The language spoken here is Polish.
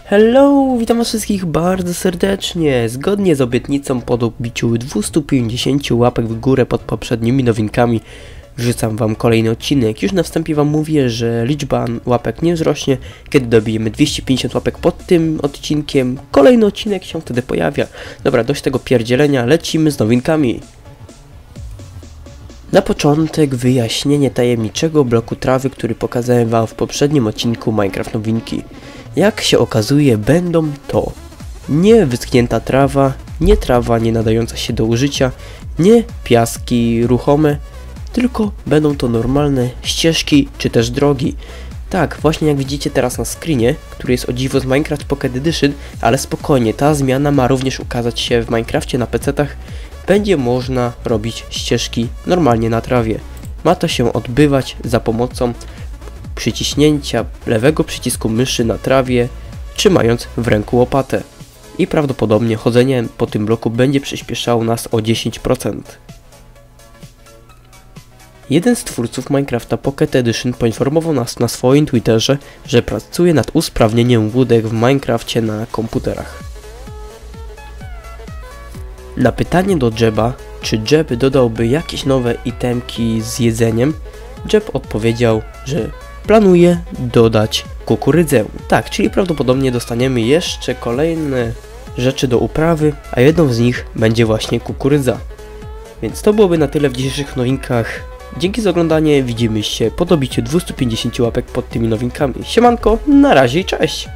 Hello, witam was wszystkich bardzo serdecznie. Zgodnie z obietnicą po dobiciu 250 łapek w górę pod poprzednimi nowinkami wrzucam wam kolejny odcinek. Już na wstępie wam mówię, że liczba łapek nie wzrośnie. Kiedy dobijemy 250 łapek pod tym odcinkiem, kolejny odcinek się wtedy pojawia. Dobra, dość tego pierdzielenia, lecimy z nowinkami. Na początek wyjaśnienie tajemniczego bloku trawy, który pokazałem wam w poprzednim odcinku Minecraft Nowinki. Jak się okazuje, będą to nie wyschnięta trawa, nie trawa nie nadająca się do użycia, nie piaski ruchome, tylko będą to normalne ścieżki czy też drogi. Tak, właśnie jak widzicie teraz na screenie, który jest o dziwo z Minecraft Pocket Edition, ale spokojnie, ta zmiana ma również ukazać się w Minecrafcie na PC-tach. Będzie można robić ścieżki normalnie na trawie. Ma to się odbywać za pomocą przyciśnięcia lewego przycisku myszy na trawie, trzymając w ręku łopatę. I prawdopodobnie chodzenie po tym bloku będzie przyspieszało nas o 10%. Jeden z twórców Minecrafta Pocket Edition poinformował nas na swoim Twitterze, że pracuje nad usprawnieniem łódek w Minecrafcie na komputerach. Na pytanie do Jeba, czy Jeb dodałby jakieś nowe itemki z jedzeniem, Jeb odpowiedział, że planuje dodać kukurydzę. Tak, czyli prawdopodobnie dostaniemy jeszcze kolejne rzeczy do uprawy, a jedną z nich będzie właśnie kukurydza. Więc to byłoby na tyle w dzisiejszych nowinkach. Dzięki za oglądanie, widzimy się po dobiciu 250 łapek pod tymi nowinkami. Siemanko, na razie i cześć!